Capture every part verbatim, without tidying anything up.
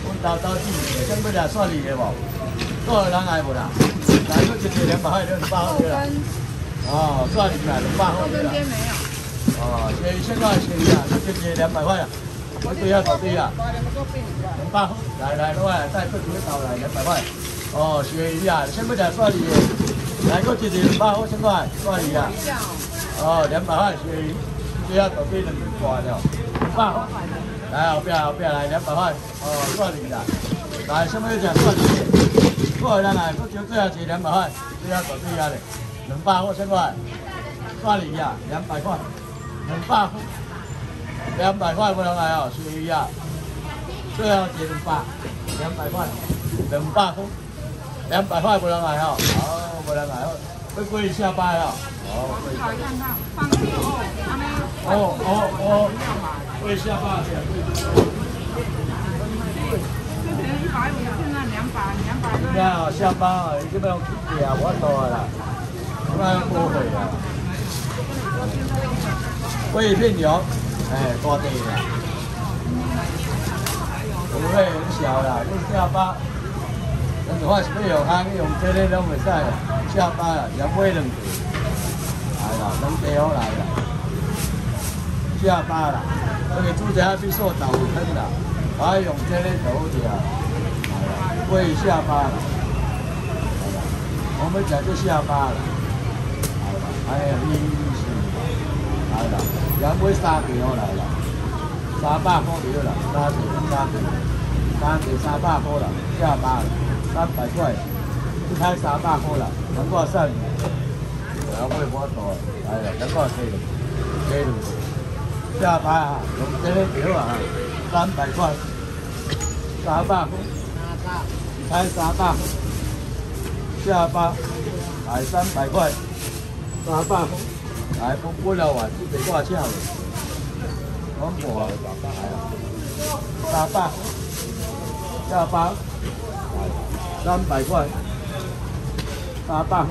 阮豆豆子，想要来算你的无？够有人来无啦？来，佫一个两百块，两百块啦。哦，算你啦，两百块啦。 这边没有。 哦，便宜现在便宜啊，这一个两百块啊。我对啊，对啊。两百块，来来，我来带佫一个豆来两百块。哦，鳕鱼啊，想要来算你的？来，佫一个两百块，先来算你啊。哦，两百块鳕鱼，对啊，豆皮两块了，两百块。来后边后边来两百块，哦，算你啦。来，什么要吃算你的？我有人来，佫招最后一两百块，对啊，豆皮啊咧，两百块先来。算你啊，两百块，两百块。两百块不能来哦，鳕鱼啊，最后一两百，两百块，两百块，两百块不能来哦，好，不能来哦，会贵下班哦，哦，贵。看看，放个哦，哦哦哦，贵下班去。之前一百五，现在两百，两百多。现在哦，下班哦，基本上去啊，我多啦，那不会啊。贵片油。哎，大地啦，有迄很小啦，你下巴，咱就话是要用汤，用这个拢袂使啦。下巴啦，要买两地，来啦，两地好来啦。下巴啦，这个煮下去做豆汤啦，还用这个就好吃啊。来啦，买下巴啦，来啦，我们讲就下巴啦，来啦，哎呀，你是，来啦。要买三条来啦，三百块条啦，三条三条，三条三百块啦，下巴啦，三百块，一开三百块啦，等我算，我要买我多，来啦，等我计了，计了，下巴啊，用这个条啊，三百块，三百块，一开三百，下巴，来三百块，三百块。来，我过了完，这个挂价了。我我来了，三百，下巴，三百块，三百，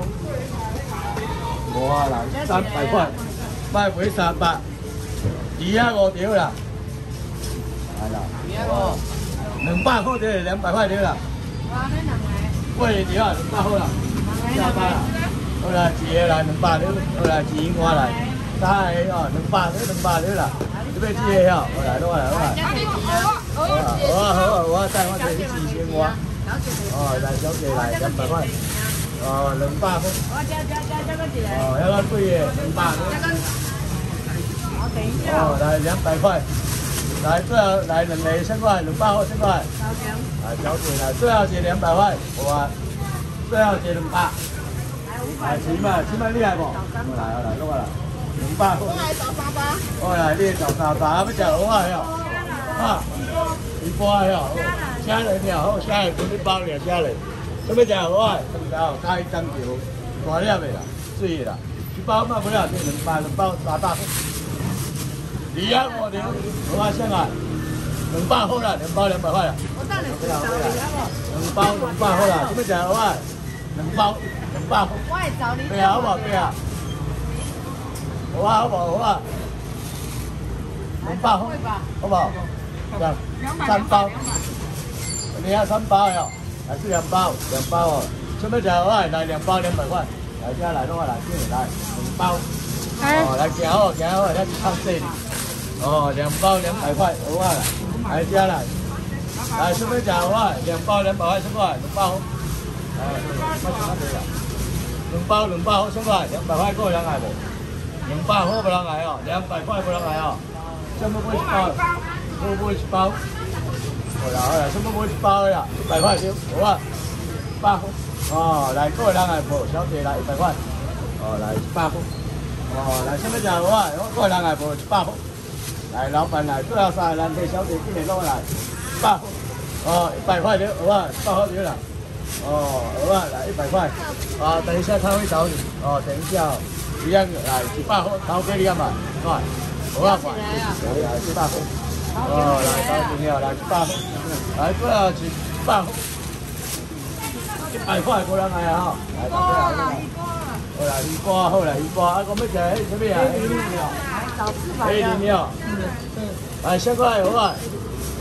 我来三百块，卖回三百，二啊五条啦，来啦，哦，两百块的两百块的啦，贵条啊，两百块啦，下巴啦。好啦，一个来两百条，好啦，一银我来，三个哦，两百条，两百条啦，你要几个哦？好来，我来，我来。好啊，好啊，好啊，我带我这里四千我。哦，来小姐来两百块，哦，两百块。我加加加加个几个？哦，那个贵的两百条。我等一下。哦，来两百块，来最后来两个先块，两百块先块。来小姐来，最后是两百块，好啊，最后是两百。来，起码起码厉害不？我来，我来，我来，两百块。我来找沙巴。我来，你找沙巴，要吃蚵仔哟。啊，鱼瓜哟，虾仁哟，好，虾仁给你包了，虾仁。要要吃蚵仔，汤包加一张条，大粒的啦，水的啦。一包嘛不了，这两包两包三百块。二啊五条，蚵仔先来，两百块啦，两包两百块啦。我等你不要不要。两包两百块啦，要吃蚵仔，两包。两百，我会找你。对啊，好不好？对啊。好啊，好不好？好啊。两百，好不好？这样，三包。你要三包哟，还是两包？两包哦。准备吃蚵仔，来两包两百块。来，这来，弄来，这来两包。哦，来行哦，行哦，来看这里。哦，两包两百块蚵仔来，来这来。来，准备吃蚵仔，两包两百块，先过来，两包。哎，快点，快点。两包两包好先来，两百块够人来无？两百好不人来哦，两百块不人来哦。什么买一包？我买一包。好啦好啦，什么买一包呀？一百块就好啊，一百块。哦，来够人来无？小姐来一百块。哦，来一百块。哦，来什么价好啊？够人来无？一百块。来，老板来，最后三个人给小姐今年弄来，一百块。哦，一百块就好啊，一百块就啦。哦，蚵仔来一百块，啊，等一下他会找你，哦，等一下，一样来一百块，掏给你干嘛？快，蚵仔块，来一百块，哦，来掏给你啊，来一百块，来最后一百块，一百块过人来啊哈，来到最后来，好啦，鱼瓜好啦，鱼瓜，啊，我要吃迄什么啊？黑鳞料，黑鳞料，嗯，来十块蚵仔。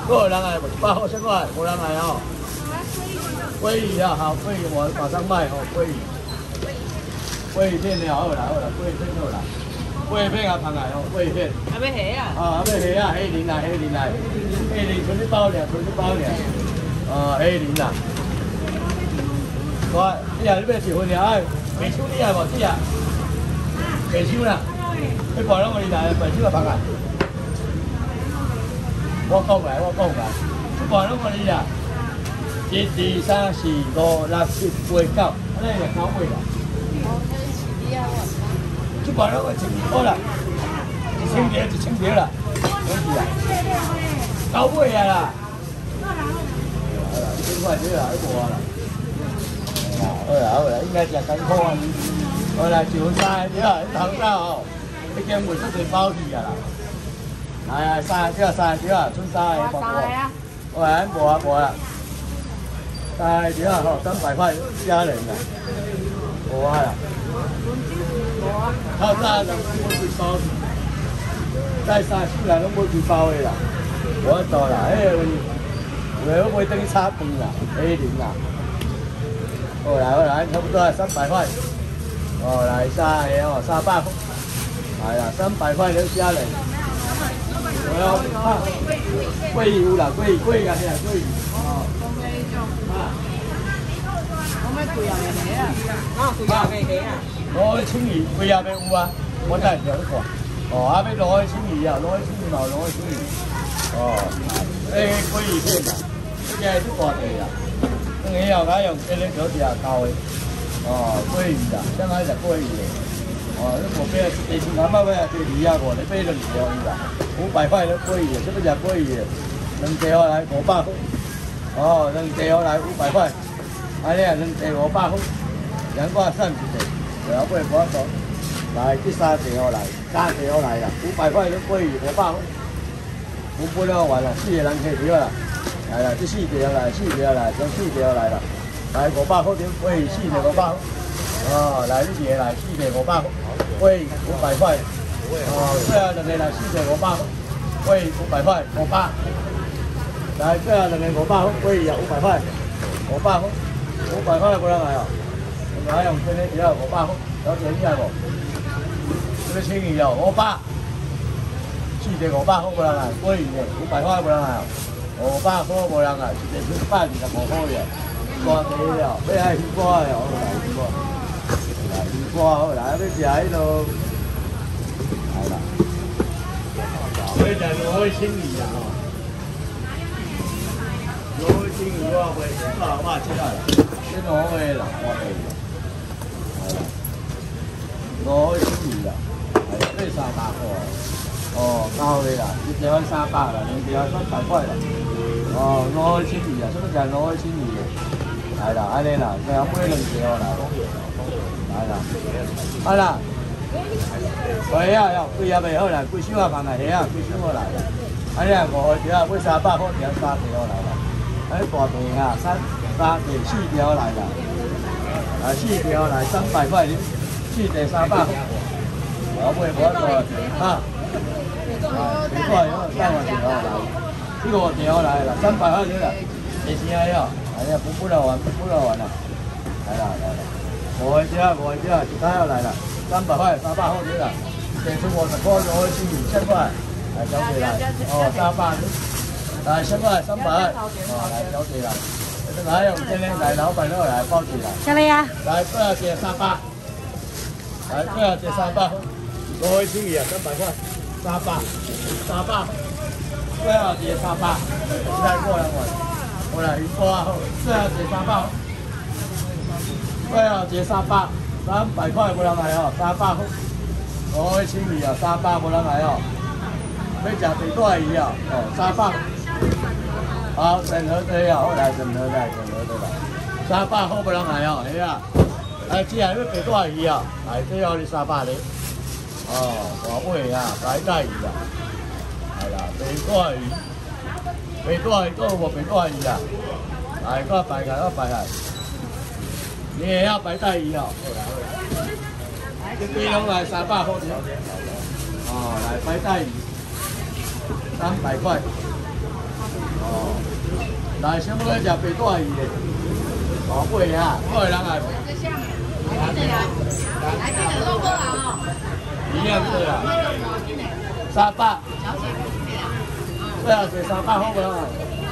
够有人来不？一百块，现在无人来哦。鲑鱼啊，好，鲑鱼我马上卖哦，鲑鱼。鲑鱼片了，好啦好啦，鲑鱼片好啦。鲑鱼片啊，放来哦，鲑鱼片。 还要虾啊？ 啊，还要虾啊，虾仁啦，虾仁啦，虾仁剩一包尔，剩一包尔。啊，虾仁啦。我，你啊，你要一份尔，哎，白手你爱无？你啊？白手啦。你摆拢我哩来，白手啊放来。我讲来，我讲来，你摆拢我哩啦。一、二、三、四、五、六、七、八、九，安尼就九尾啦。这摆拢我千好啦，一千条一千条啦，可以啦。九尾啊啦。好啦，一千块条啦，一无啦。好啦好啦，应该食艰苦啊。好啦，就三个条，你头到哦，已经卖出去包去啊啦。来来，三个条，三个条啊，剩三个，无无。我来，无啊无啊。三个条啊，吼，三百块家人啦，无啊啦。透早人买几包，再三四人拢买几包的啦，无法度啦，迄个有个买等于炒饭啦，虾仁啦。好来好来，差不多啊，三百块。哦，来三个哦，三百块。来啦，三百块两家人。我要啊，桂鱼有啦，桂鱼桂鱼啊，遐桂鱼。哦。啊。我买贵啊个虾啊，哪贵啊个虾啊？攞去青魚，佢也未有啊，我真係有得講。哦，阿俾攞去青魚啊，攞去青魚嘛，攞去青魚。哦，誒鮭魚片啊，呢個係啲大地啊，你又解用呢啲嗰啲啊夠嘅。哦，鮭魚啊，真係就鮭魚嚟。哦，你冇俾啊，地錢啱啱俾啊，對二啊個，你俾兩條魚啊，五百塊都鮭魚，這個就鮭魚，兩條嚟五百塊。哦，兩條嚟五百塊，啊呢兩條五百塊，兩個三十條。然後不如講一講，來第三條來，三條來啦，五百塊都歸於五百塊，五百兩完啦，四個人起條啦，係啦，第四條來，四條來，將四條來啦，來五百塊點歸於四條五百塊，哦，來呢條來四條五百塊，歸於五百塊，哦，最後兩個來四條五百塊，歸於五百塊，五百，來最後兩個五百塊，歸於五百塊，五百塊，五百塊冇人來啊！還用這裡只要五百塊，有錢啲係無？這個青魚有五百，四隻五百塊冇人來，鮭魚嘅五百塊冇人來，五百塊冇人來，一隻一百二十五塊嘅，大地了，要愛魚瓜了，好來魚瓜，來魚瓜好來，要食迄落，來啦，要食挪威青魚啊！挪威青魚我賣五百塊出來啦，這挪威啦，我哋。攞去青魚啦，係啊，呢三百個，哦，交你啦，一條三百啦，兩條三百塊啦，哦，攞去青魚啊，所以就係攞去青魚嘅，係啦，安尼啦，最後買兩條啦，係啦，係啦，係啊，又貴也未好啦，貴少啊放嚟起啊，貴少我嚟啦，安尼啊五條買三百塊條三條嚟啦，安尼大條啊三三條四條嚟啦，啊四條嚟三百塊你。四條三百，我買冇得做啊！幾塊有三萬條來，呢個條來啦，三百塊條啦，你先係要，係啊，不不能玩，不不能玩啦，係啦係啦，五個條五個條，其他要來啦，三百塊三百塊條啦，訂出五十塊攞去千二千塊，嚟交地嚟，哦三百，嚟千塊三百，哦嚟交地啦，你睇用先咧，嚟老闆都嚟包地啦， 咩嚟啊？ 嚟多少錢三百？來，最後這三百，攞去青魚啊，三百塊，三百，三百，最後這三百，再過來我，過來魚瓜好，最後這三百，最後這三百，三百塊冇人來哦，三百，攞去青魚啊，三百冇人來哦，要食最大魚啊，哦，三百，好，整盒對啊，好來整盒來，整盒對啦，三百好冇人來哦，係啊。誒，只係要白帶魚啊，嚟最後你三百哩。哦，大尾啊，白帶魚啊，係啦，白帶魚，白帶魚都冇白帶魚啊，嚟個白嘅，個白嘅，你係要白帶魚啊？好啦好啦，呢啲攏係三百塊條。哦，嚟白帶魚，三百塊， 哦，来，先不要食白带鱼的，哦，贵啊，贵人啊。来，这个肉不好。一样对啦。三百。对啊，是三百好不好？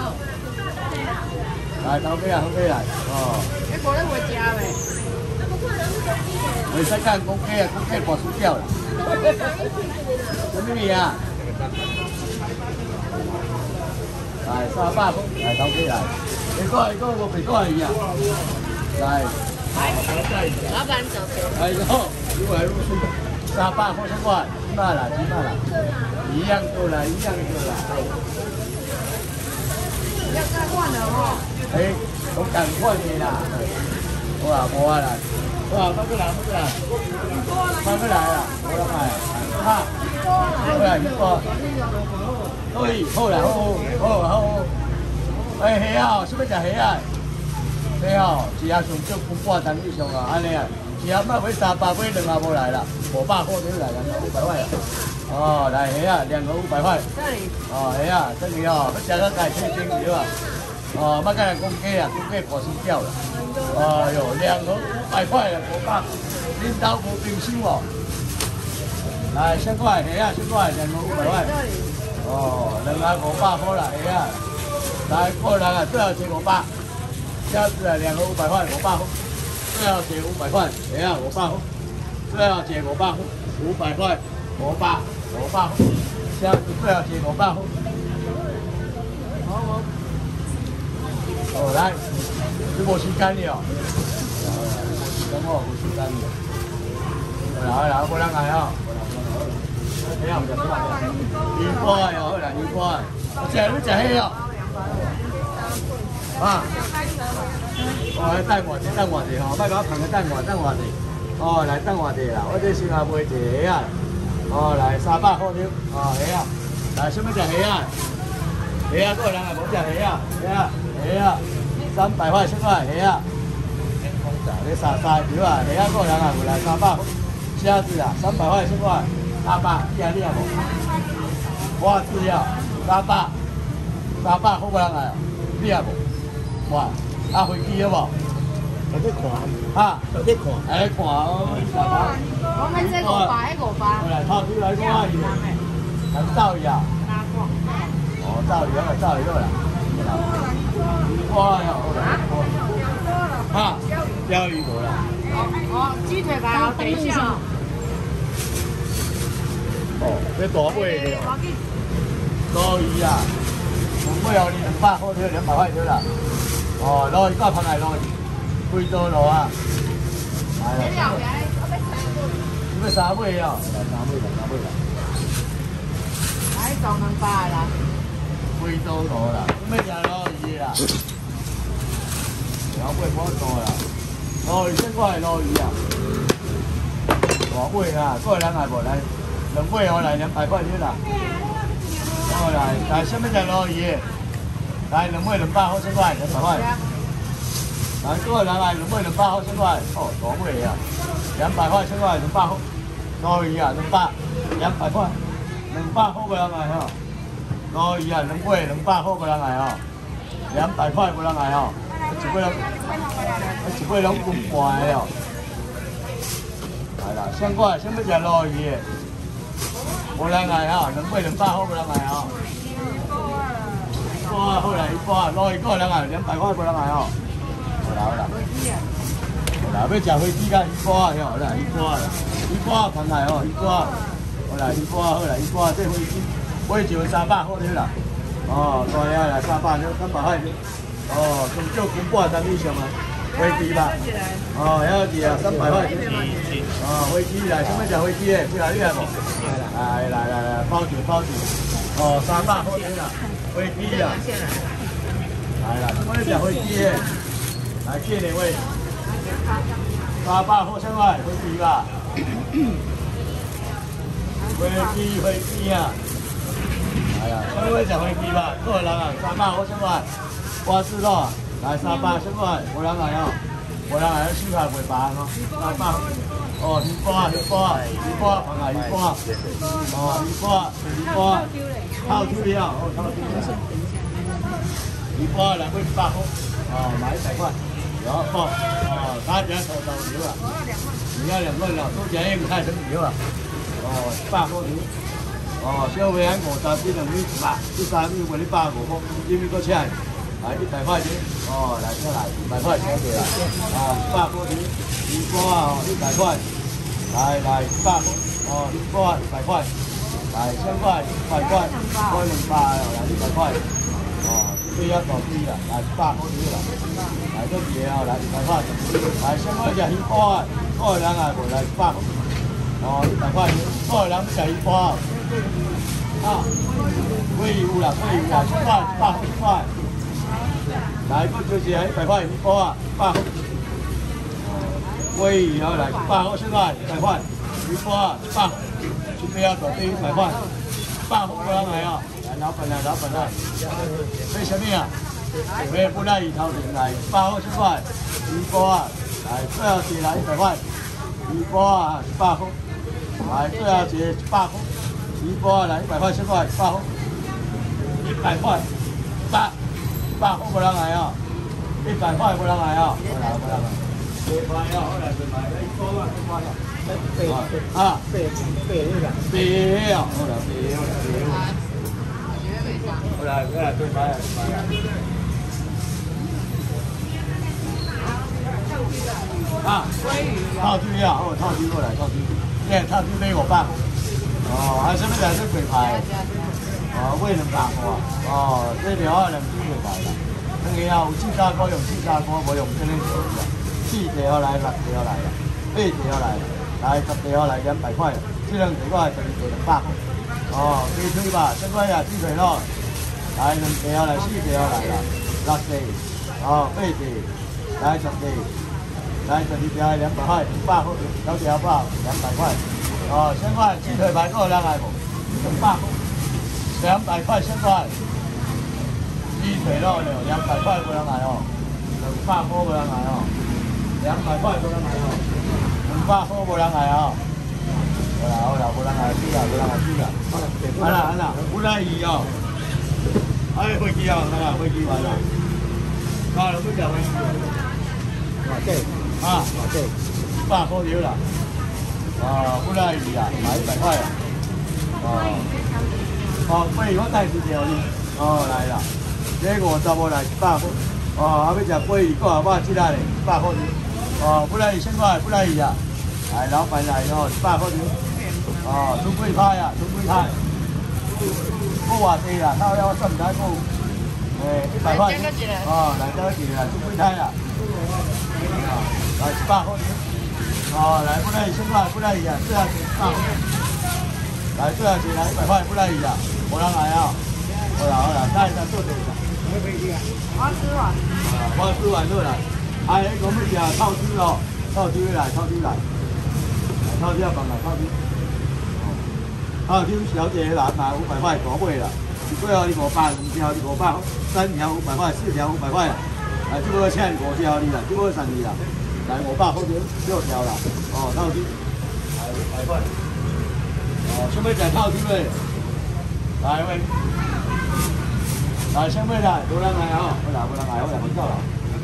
来，头尾啊，好尾来，哦。你无咧会食未？袂使干公鸡啊，公鸡跋输掉啦。什么味啊？来，三百块，来头尾来。你过来，过来，我袂过来伊啊。来。老板走。来，然后入来入去，三百块先过来，几码啦？几码啦？一样够了，一样够了。要再换了哦。哎，我赶快的啦。哇，无啊啦。哇，翻过来，翻过来，翻过来啦，我来买，哈，过来一个，可以，好啦，好，好，好，哎，虾啊，什么叫虾啊？虾哦，一下上少分半单以上啊，安尼啊，一下卖买三百，买两下无来啦，五百块就来两个五百块啊。哦，来虾啊，两个五百块。这里。哦，虾啊，这里哦，要加个改青青对吧？哦，莫甲人讲鸡啊，讲鸡破生掉了。哎呦，两盒五百块了，五百，恁兜无冰箱哦。来，先过来，虾啊，先过来，两盒五百块。哦，两盒五百块啦，虾啊。来，过来啊，最后是五百。虾子啊，两盒五百块，五百块。最后是五百块，虾啊，五百块。最后是五百块，五百块，五百，五百块。虾子最后是五百块。好好。哦，来，你无时间了哦。无时间哦，无时间了。来来，无人来哦。没有，没有，没有。鱼锅啊，好啦，鱼锅啊。我食你食迄哦。啊。哦，等我，等我者吼，莫甲我捧个等我，等我者。哦，来等我者啦，我这先下买一个虾啊。哦，来三百块了。哦，虾啊。来，什么食虾啊？虾啊，个人也无食虾啊，虾啊。虾啊，三百块出来，虾啊，你三三条啊，虾啊个人啊，回来三百，虾子啊，三百块出来，三百，你啊你啊无？我只要三百，三百好不人来啊，你啊无？哇，啊飞机了无？有在看，哈，有在看，哎看哦，我们这五百，五百，来套出来看伊，很造诣啊，哦造诣啊，造诣了啦。哇哟！哈，钓鱼无啦。哦，鸡腿排，等一下。哦，这大尾的哦。鲈鱼啊，红尾哦，你两百块对，两百块对啦。哦，鲈鱼够香来鲈鱼，贵多罗啊。来啦。你要三尾哦？来三尾啦，三尾啦。来，上两百啦。贵多罗啦，要食鲈鱼啦。两尾好多啦，鲈鱼先过来鲈鱼啊，大尾啊，过来人来无来，两尾我来两百块钱啦。哦来，来什么只鲈鱼？来两尾两百好先过来两百块。来过来人来两尾两百好先过来，哦大尾啊，两百块先过来两百好，鲈鱼啊两百，两百块，两百好不人来吼。鲈鱼啊两尾两百好不人来吼，两百块不人来吼。一尾拢，一尾拢分半的哦。来啦，先过来，先要食鲈鱼的，无人来吼，两尾两百好无人来吼。一波啊，好啦，一波啊，鲈鱼个人来，两百块无人来吼。好啦好啦，好啦，要食飞机甲一波啊，吼，好啦，一波啊，一波啊，盘来吼，一波啊，好啦，一波啊，好啦，一波啊，这飞机买一个三百好了啦。哦，大呀啦，三百了，三百块。哦，上少分半单以上啊，飞机吧。哦，遐是啊，三百块。哦，飞机来，什么叫飞机的？过来你来无？来来来来，包住包住。哦，三百块钱啦，飞机啊。来啦，什么叫飞机的？来见两位。三百块钱块飞机吧。飞机飞机啊！来啦，什么叫飞机吧？个人啊，三百块钱块。我知道，来三百，先过来，无人来哦，无人来，四块袂白哦，三百，哦，鱼波啊，鱼波啊，鱼波啊，放下鱼波啊，哦，鱼波啊，鱼波啊，套住了，哦，套住了， 鱼花来买一百块，哦，买一百块，然后哦，哦，加只土豆条啊，而家两蚊啦，都只應太少條啊，哦，一百塊條，哦，小尾喺五十至兩米一百，一三米為你百五塊，一米個車，係一百塊條，哦，嚟出嚟一百塊錢嘅啦，啊，一百塊條，魚花啊，一百塊，嚟嚟一百塊，哦，魚花一百塊。来千块、一百块、块两百哦，来一百块哦，这要多低啦，来一百块条啦，来这几哦，来一百块，来千块只鱼花，个人啊，无来一百块，哦，一百块，个人只鱼花，啊，桂鱼啦，桂鱼啦，千块、一百块，来个就是一百块鱼花，一百块，桂鱼哦，来一百块千块，一百块，鱼花一百。这边要多低一百块，八块不让来啊！来，老板来，老板来，买什么啊？买不来一头前来，八块一块，鱼瓜来，最后是来一百块，鱼瓜一百块，来最后是一百块，鱼瓜来一百块一块，一百块，一百块，八八块不让来啊！一百块不让来啊！不来不让来，一块啊，后来就买了一块啊，一块啊。啊，白白那个，白啊，好啦，白好啦，白好啦，好啦，好啦，对买啊，买啊。啊，套猪啊，哦，套猪过来，套猪，对，套猪买五百。哦，还什么来是鬼牌？哦，买两百块。哦，这条啊，两支鬼牌啦。那个啊，有四砂锅用四砂锅，无用这种条啦。四条来，六条来啦，八条来啦。来十條嚟兩百塊，這兩條係十二條兩百。哦，雞腿吧，新龜啊，雞腿咯。來兩條嚟，四條嚟啦，六條，哦，八條，來十條，來十二條係兩百塊，五百塊，九條包兩百塊。哦，新龜雞腿排嗰個兩係冇，兩百，兩百塊新龜。雞腿咯，兩百塊嗰兩係哦，兩百塊嗰兩係哦，兩百塊嗰兩係哦。五百块无人来哦，好啦好啦，无人来煮啦，无人来煮啦。好啦好啦，不来鱼哦，哎飞机哦，好啦飞机完啦，啊，你不讲飞机？啊对，啊对，一百块条啦，啊不来鱼啦，买一百块啊，哦，哦，不如我带几条呢？哦来啦，这五十无来一百块，哦，后尾食桂鱼，个后尾几来嘞，一百块条。哦，不来一千块，不来一啊！来，老板来哦，一百块钱。哦，中贵派啊，中贵派。不话低啦，靠了我算唔睇高。诶，一百块。哦，来这个几啦，中贵派啊。来一百块钱。哦，来不来一千块，不来一啊，最后是一百块。来最后是来一百块，不来一啊，无人来啊。好啦好啦，再再做点啦。什么飞机啊？我吃完。啊，我吃完了啦。哎，我们吃套猪哦，套猪来，套猪来，套猪要放来套猪。套猪小姐来买五百块大尾啦，一尾哦你五百，两条你五百，三条五百块，四条五百块啦。来，这个欠五条你啦，这个三条啦，来五百块条六条啦，哦套猪，来五百块。哦，想要食套猪嘞？来喂，来想要来，无人来哦，好啦，无人来，我来分走啦。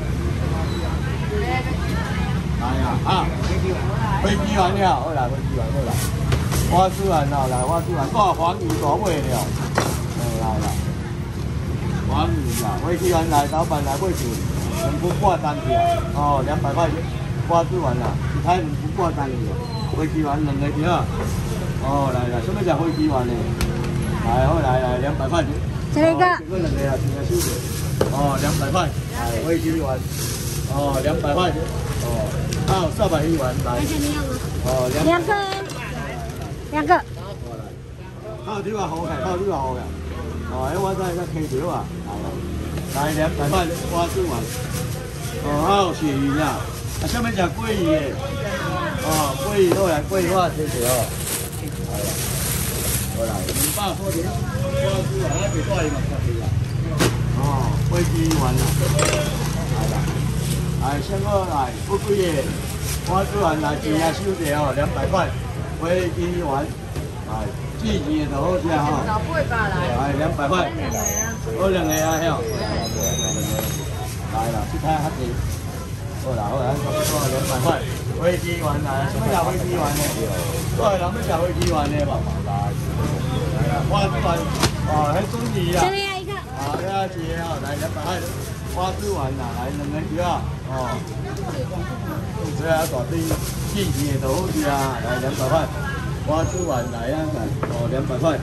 来呀啊！飞机完了，好啦，飞机完好啦。我煮完啦，来我煮完，我黄鱼大尾了，哎来啦，黄鱼啦，飞机完来，老板来买酒，两斤半单条，哦两百块钱，我煮完啦，一台两斤半单条，飞机完两个条，哦来啦，什么叫飞机完嘞？来好来来两百块钱，这个这个两个啊，这个收着，哦两百块，来飞机完。哦，两百块钱。哦，好，三百一碗来。哦，两个。两个。好，这个好嘅，好，这个好嘅。哦，我再再开条啊，来两百块花枝丸。哦，好，鳕鱼啊，啊，下面食桂鱼嘅。哦，桂鱼好来，桂鱼我切条。係啦，好啦，五百塊錢花枝丸，我俾多你嘛，得啦。哦，桂枝丸啊，係啦。来，先过来，不贵耶，我煮完来煮下收者哦，两百块，飞机丸，来。 季节就好食吼。 老八百来。 哎，两百块。好两个啊，晓。来啦，去睇下啲。好啦，好啦，差不多两百块。飞机丸来，什么叫飞机丸呢？都系諗乜叫飛機丸呢？嘛，係啊，花枝丸，哦，喺中意啊。 这里一个。 啊，呢一次啊，嚟兩百塊，花枝丸啊，嚟兩個幾啊？哦，佢係一個啲天氣就好似啊，嚟兩百塊，花枝丸嚟啊，哦，兩百塊。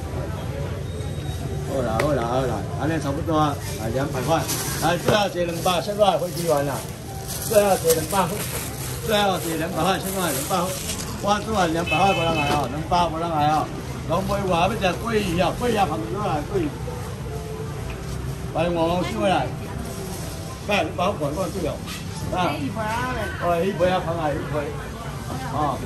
好啦，好啦，好啦，安尼差不多啊，嚟兩百塊，嚟最後是兩百，先攞飛機丸啦，最後是兩百。最後是兩百塊，先講係兩百塊。花枝丸兩百塊冇得捱哦，兩百冇得捱哦。老妹話乜隻鮭魚啊？鮭魚朋友嚟鮭魚，係我燒嚟。咩？你包盤嗰個豬肉。啊。呢盤啊你。哦，呢盤啊，朋友呢盤。哦。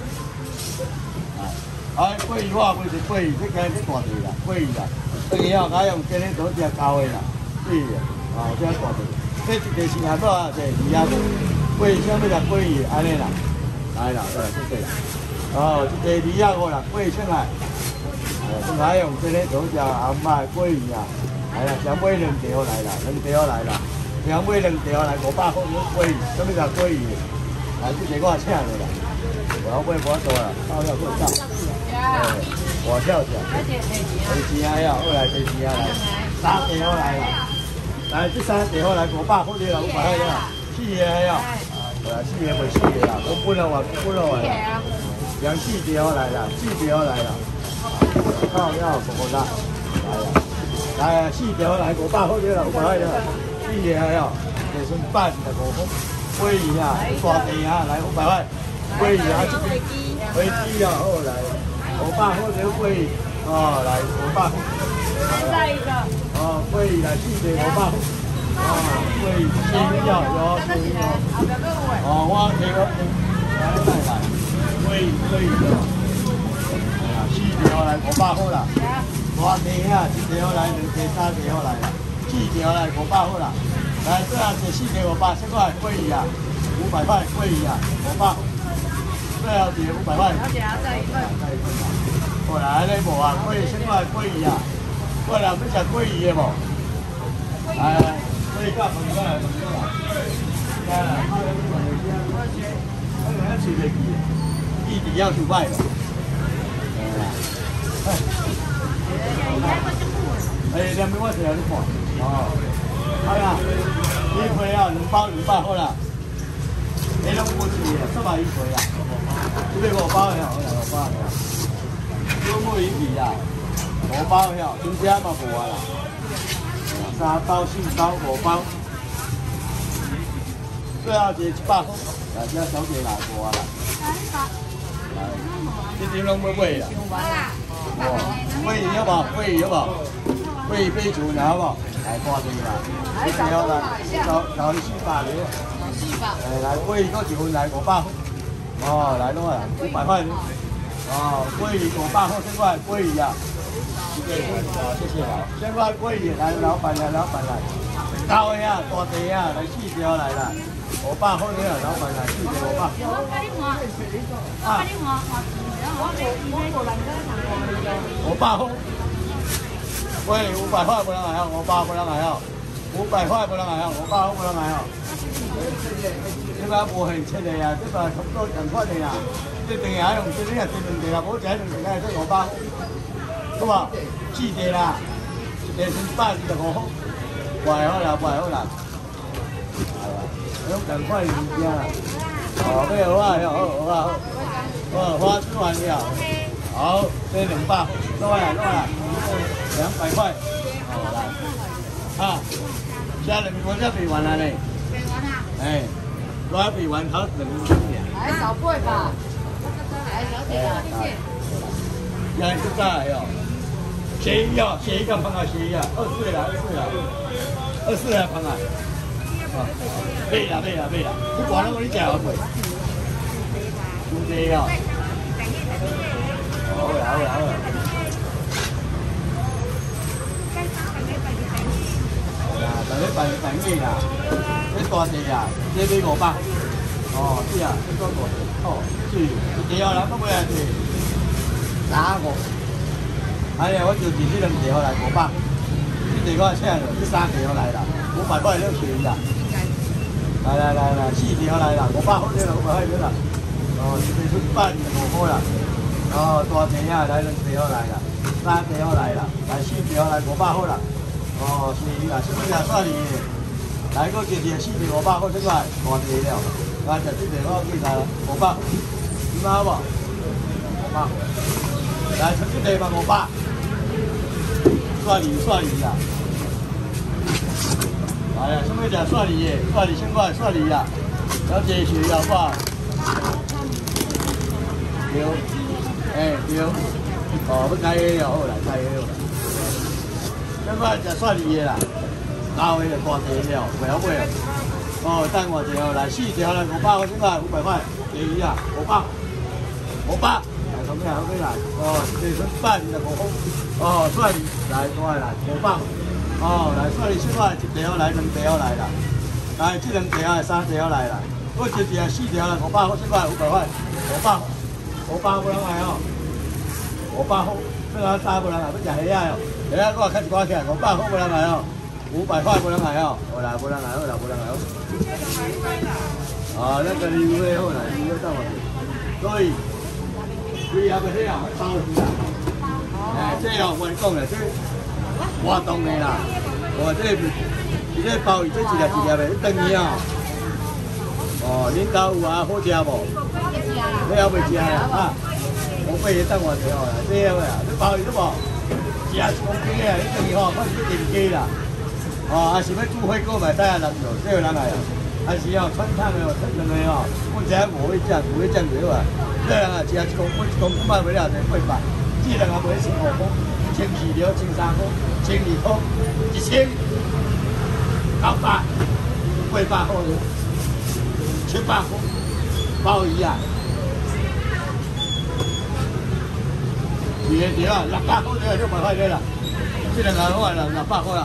係。係鮭魚話佢食鮭魚，即係啲大地啦，鮭魚啦。當然啊，我用這啲都只教嘅啦，鮭魚啊，即係大地。即係其實係乜啊？即係而家。鮭魚相對就鮭魚，安尼啦，來啦，對，就對啦。哦，這個魚啊，我啦，鮭魚先來，誒，仲還用這個做隻阿媽鮭魚啊，係啦，兩尾兩條來啦，兩條來啦，兩尾兩條來，五百塊嘅鮭魚，什麼叫鮭魚？係這個我請嚟啦，我買冇多啦，包要夠大，誒，我跳跳，飛機啊要，後來飛機啊來，三條來啦，來這三條來五百塊嘅啦，五百塊嘅啦，四條要。係啊，四條咪四條啦，我搬落話搬落嚟啦，兩四條嚟啦，四條嚟啦，靠要個個啦，係啊，係啊，四條嚟五百塊嘅啦，五百塊嘅啦，四條要，就算八十個個鮭魚啊，大地啊，嚟五百塊，鮭魚啊，飛機啊，好嚟，五百塊嘅鮭魚，哦嚟五百塊，係啊，哦鮭魚嚟四條五百塊。哦，鮭魚鮮有有鮮有，哦，我睇個來來來，鮭魚鮭魚啊，係啊，四條嚟五百塊啦，大地啊，一條嚟兩條三條嚟啦，四條嚟五百塊啦，來這樣子四條五百，這個係鮭魚啊，五百塊鮭魚啊，五百，這樣子五百塊，小姐啊，再一份，再一份啊，過來呢無啊，鮭魚這個係鮭魚啊，過來唔食鮭魚嘅無，係。所以家朋友來，朋友來，啊，我吃得起，弟弟要出賣了，哎，兩百塊錢你看，哦，係啊，一回啊，兩包兩包好啦，你都冇錢啊，三百一回啊，呢個包呀，好啦，我包呀，都冇一皮啊，我包呀，中間嘛冇啊啦。三包、四包、五包，最後是一百塊，大家小姐來過啦。來，這點攏要買啦。哦，買有無？買有無？買買住有無？來掛住啦。一條來，九九四百了。四百。誒，來買嗰一份來五百塊。哦，來攏啊，五百塊。哦，買五百塊，這個係買啊。謝謝好，先發鮭魚來，老闆來，老闆來，高呀，大地呀，來四條來啦，五百塊嘅，老闆來四條五百。啊，五百塊，喂，五百塊不能買啊，五百不能買啊，五百塊不能買啊，五百塊不能買啊。呢個無限切嚟啊，呢個差唔多人塊嚟啊，即係定係用即係呢個定定啦，冇仔定定係即係五百。咁啊，四條啦，一條算百二十五塊，賣好啦，賣好啦，係啊，咁趕快嚟啲啊！哦，咩好啊？好，好啊，好，哦，花枝丸嘅，好，這兩百，多啊，多啊，兩百塊，好來，啊，家人我這邊完啦咧，哎，我邊完好兩千嘅，還少貴吧？來，小姐啊，謝謝。現在就在喲。寫一啊，寫一個朋友寫一啊，二四啦，二四啦，二四啦朋友，啊，背啦背啦背啦，你講啦，我你食我背，唔記啊，好啦好啦好啦，係啦，大家辦辦嘢啦，你大隻啊，你俾五百，哦，是啊，你講過，哦，是，一條啦，乜嘢事？打我。 哎呀，我就订这两条来五百，这条我请了，这三条来啦，五百块两条啦。来来来来，四条来啦，五百块了，五百块了啦。哦，一个出百二十五块啦。哦，大条啊，来两条来啦，三条来啦，来四条来五百块啦。哦，是啦，什么叫算你？来个一条四条五百块出来，大条了。来就这条我记来了，五百，你买无？五百。来，出这条嘛五百。算你算你啦。来呀，什么叫算你？算你先过算你啦。了解学要吧？对，哎对。哦，要开个了，好啦，开个了。先过就算你的啦。大位就大条了，袂晓买啊。哦，等我一条来，四条来五百块，现在五百块，便宜啊，五百，五百，来什么好几来？哦，这是百二十五块，哦，算你来过来，五百，哦，来算你现在一条来，两条来啦，来这两条来，三条来啦，我一条四条来，五百块，现在五百块，五百，五百不能来哦，五百块，这个三不能来，要吃虾啊哦，虾我开一寡起来，五百块不能来哦。五百块不能来哦，我来不能来，我来不能来哦。啊，那个优惠好啦，优惠到我。所以，你也不这样包住啦。哎，这样我讲啦，这活动的啦，我这这包这一粒一粒的，等于啊。哦，恁家有啊好食无？你还未食啊？啊，我买去等我一下啦，这样啊，你包伊都无？食一公斤的，你等于吼，我是定价啦。哦，还是要煮火锅嘛？带下人做，这个人来哦。还是要穿烫的哦，穿两个哦。我只五会酱，五会酱就好啊。这人啊，吃一公斤，一公斤买不了就八百。这人啊，买千五块，千二条，千三块，千二块，一千九百，八百块了，七百块，鲍鱼啊。二个条啊，六百块了，六百块了啦。这人啊，我啦，六百块啦。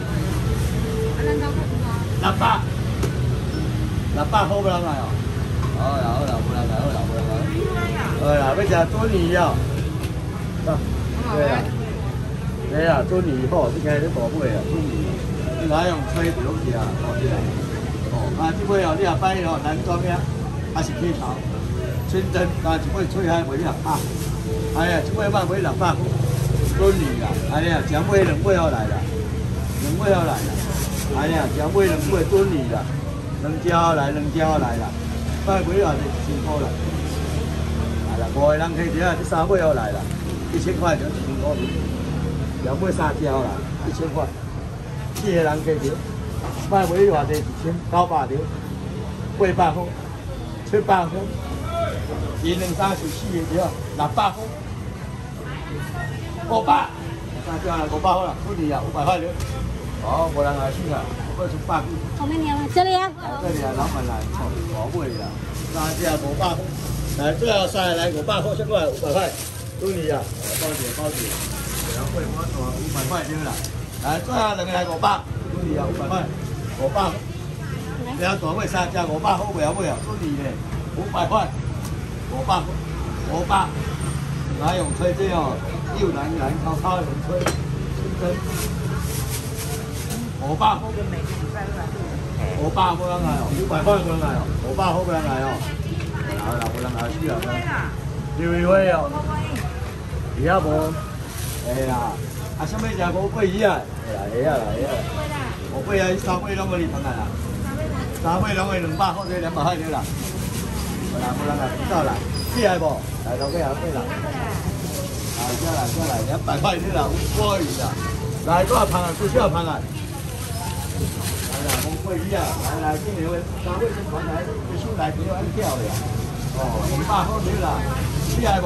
六百，六百好不能来哦。好啦好啦，不能来，好啦不能来。好啦，要食炖鱼哦。对啦，对啦，炖鱼好，这个是大尾啊，炖鱼。你哪用吹就吃啊？哦对啦。哦，啊这尾哦，你也摆哦，南庄呀，还是起头，清蒸，但一尾吹还卖六百。哎呀，这尾卖卖六百，炖鱼啦，哎呀，食尾两尾好来啦，两尾好来啦。哎呀，食尾两尾炖鱼啦，两条来，两条来啦，卖尾啊就一千块啦。来啦，五个人客车，这三尾要来啦，一千块就一千块。两尾三条啦，一千块。四个人客车，卖尾偌济？一千九百条，八百块，七百块。一两三四四个条，六百块。五百，三条啦，五百块啦，炖鱼啊，五百块了。哦，无人来去啦，我出百几。 后面你要这里啊？ 这里啊，老板来，宝贝啦，三只五百块，来最后三个来五百块，先过来五百块，炖鱼啊，包住包住，两块我大五百块对啦。来最后两个来五百，炖鱼啊五百块，五百。了大尾三只五百好袂啊袂啊，炖鱼嘞五百块，五百五百，哪用吹这哦？又难难超超的吹，清蒸。五百块，五百不能来哦，五百块不能来哦，五百块不能来哦。好啦，不能来死啦！六位位哦，而家无，哎啦，啊，什么只无贵鱼啊？哎啦，哎呀啦，哎呀，无贵啊，三尾拢个二百来啦，三尾拢个两百块，这两百块了啦。好啦，不能来，到啦，起来无？来头过来，过来。来，过来，过来，两百块了啦，有贵啦。来，多少盘啊？最少盘啊？来啦，红桂鱼啊！来来，今年的三尾先传来，必须来几安跳的呀！哦，五百块了啦，起来不？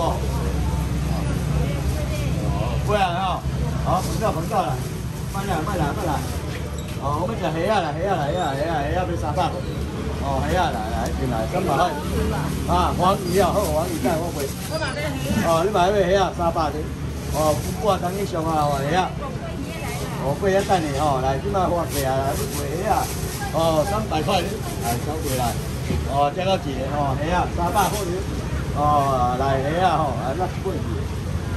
哦，过来哈！好，碰到碰到了，慢来慢来慢来。哦，我们吃虾啊啦，虾啊啦，虾啊虾啊虾啊，要三百块。哦，虾啊来来进来三百块。啊，黄鱼啊，好，黄鱼在我买。哦，你买咩虾啊？三百的。哦，不过等你上啊，虾啊。哦，贵一等你哦，来，今麦花价啊，你贵虾啊，哦，三百块，来收过来，哦，这个一个哦，虾啊，三百块的，哦，来虾啊吼，啊，那贵啲，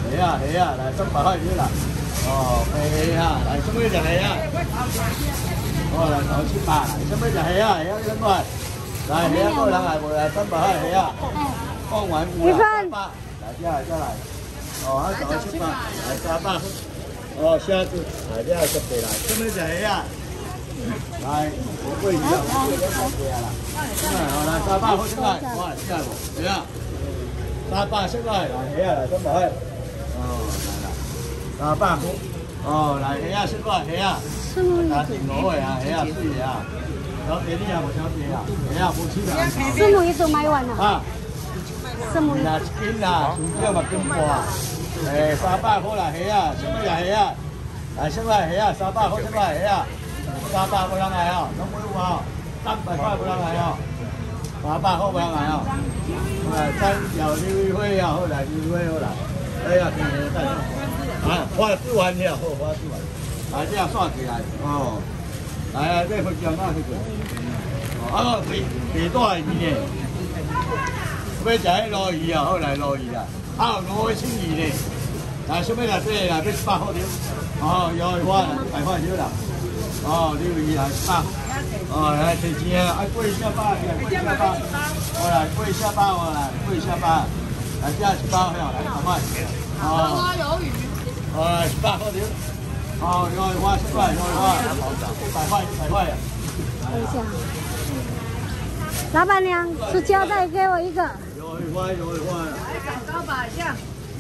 虾啊虾啊，来三百块对啦。哦，虾虾啊，来什么只虾啊？哦，来九七八，什么只虾啊？虾几块？来虾个人来无来三百块虾啊？放完五啦，三百，来这来这来。哦，啊九七八，来三百。哦，虾子，来这十块来，什么只虾啊？来，我贵一下，我贵两百块啦。来，来三百块先来，哇，这样无？对啊。三百先来，来虾来三百块。哦，来啦，三百块。哦，来虾啊，先来虾啊。打定螺的啊，虾啊，水的啊。小姐你也无小姐啊？虾啊，无钱啊。 师母一都买完了。 啊。 师母一。 那一斤啦，上少嘛斤半。诶，三百块啦，虾啊，什么呀虾啊？来，先来虾啊，三百块先来虾啊。三百不人来哦，拢没有哦，三百块不人来哦，八百块不人来哦。来，咱有溜花啊，好来溜花好来，哎呀，天天等啊，花煮完了，好花煮完，来这样刷起来哦，来啊，这分姜啊，这个，啊，肥肥大鱼呢，要食迄鲈鱼啊，好来鲈鱼啦，啊，五星鱼呢，来，什么来这来，要一百块条，哦，有花啦，一百块条啦。哦，你鱼来八，哦来提钱啊，爱贵下巴，贵下巴，我来贵下巴，我来贵下巴，来这一包嘿，来十块，哦，花鱿鱼，哦来十八块条，哦鱿鱼花十块，鱿鱼花，一百块一百块。等一下， 老板娘，塑胶袋给我一个。 鱿鱼花，鱿鱼花。来长高吧，这样。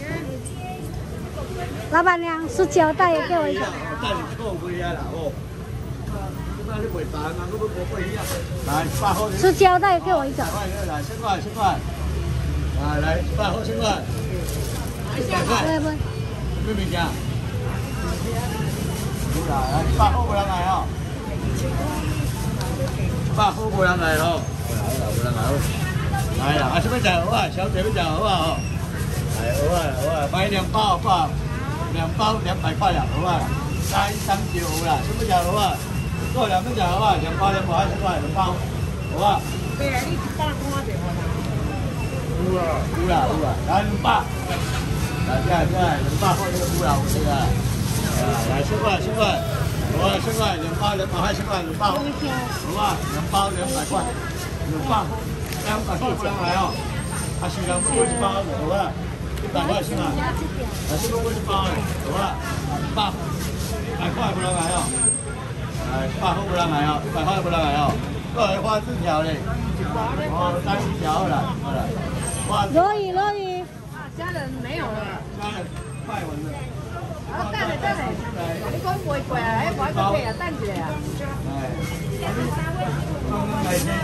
老板娘，塑胶袋也给我一个。 带你够贵啊啦，哦。来，八号塑胶袋给我一个。 来，千块，千块。来，来，八号千块。一百块。对不？咩物件？来，来，八号不人来哦。八号不人来咯。来啦，不人来哦。来啦，啊，什么食蚵啊？小姐要食蚵啊？哦。来，蚵啊，蚵啊，买两包好不好？两包两百块啦，蚵啊。加一三九蚵啦，什么食蚵啊？做两份食好啊，两包两包还是块两包，好啊。对啊，你一百块就好啦。有啊，有啦，有啦，来两百，来这这两百块这个有啦，有这个。啊，来千块千块，好啊，千块两包两包还千块两包，好啊，两包两百块，两包两百块不能来哦，啊是两包一包，好啊，一百块是吗？啊，这个一包哎，好啊，一包一百块不能来哦。来，一百块不让来哦，一百块不让来哦。这还花四条嘞，哦，三条了，好了。花。 罗宇，罗宇。 啊，家人没有了。 家人卖完了。 啊，等下等下，你讲卖过啊？哎，我个客啊，等一下啊。 哎。刚刚来先。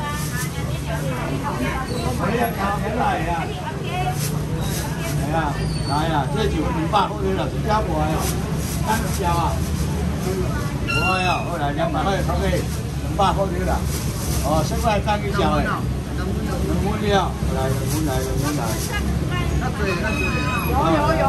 哎呀，搞起来呀！哎呀，来呀，这就五百块了，加过来哦，三条啊。我呀，后来两百块头给两百块条啦。哦，现在单一条诶，两碗了，来两碗来两碗来。有有有。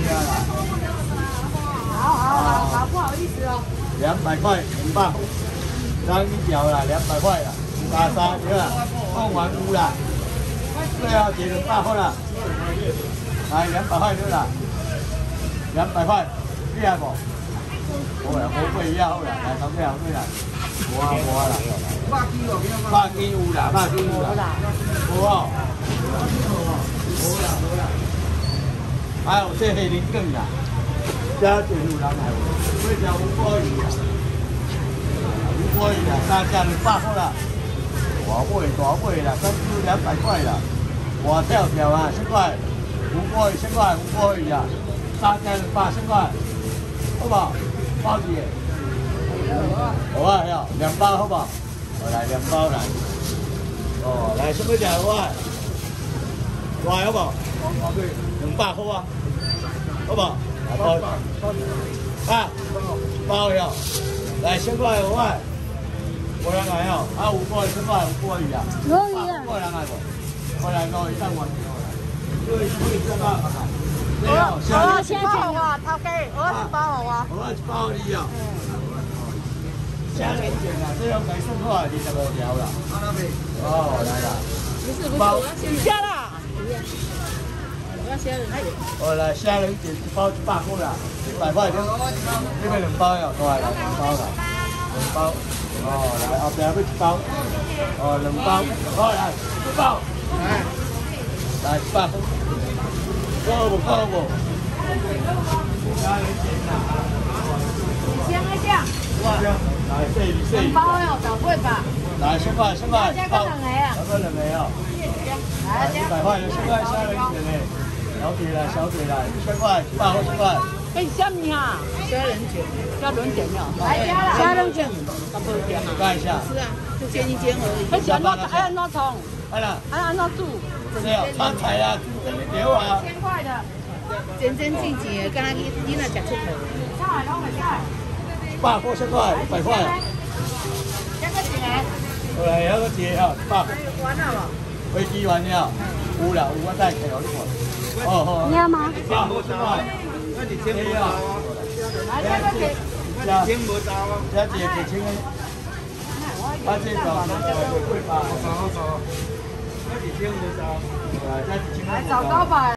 好好好好，不好意思哦。 两百块，两百，单一条啦，两百块啦，八三对啦，放完屋啦，最后结两百块啦，来两百块对啦，两百块，厉害不？好啦，好贵呀，好啦，来头尾后尾啦，无啊无啊啦，百斤有百斤有啦，百斤有啦，无哦，无啦无啦，还有这黑林更啦，加最有人来无，这条五块鱼啊，五块鱼啦，三只两百块啦，大尾大尾啦，三只两百块啦，大条条啊，千块，五块千块，五块鱼啊，三只两百千块，好不好？包几？好啊，要两包好不好？我来两包来。哦，来什么价好啊？来好不好？对，两百好啊，好不好？包啊，包要来千块好啊？我来来哦，啊五块千块五块鱼啊。 鲈鱼啊。 过来来不？过来鲈鱼三碗。对，对，这个。 好，好，先包啊，头家，我一包好啊。 我一包你啊。加钱钱啦，这样买剩块二十五条啦。哦，来啦。包。 加啦。 哦，来虾仁卷一包一百块啦，一百块，这边两包呀，过来来两包啦，两包。哦，来后边还要一包，哦两包，好来一包，来来一百，够不够不？虾仁卷啦， 香一下。 来这里这里。 两包哦，十块吧。 来，先快先快， 加个两个啊。 加个两个哦。来，一百块的先快虾仁卷嘞，小姐来小姐来，一千块，一百块一块。 哎，虾米哈？虾仁卷，虾仁卷了。 来加了。 虾仁卷， 差不多点哈。 看一下。 是啊，就煎一煎而已。还想那还要那葱？ 哎啦， 还要那煮？ 是啊，川菜啊，真的牛啊。 千块的。 真真正正的，敢若你你那食出口。 下来，拢来下来。 一百块千块，一百块。 加个几个？ 过来，还有个节啊，一百。 完了吧？ 飞机完了，有啦，有我带起来你看。哦好。 你要吗？ 一百块千块。那你千块啊？ 来加个几？ 加千无招啊？加几几千个？啊，这个贵吧？好好好。加几千无招？来，加几千。 来找高板。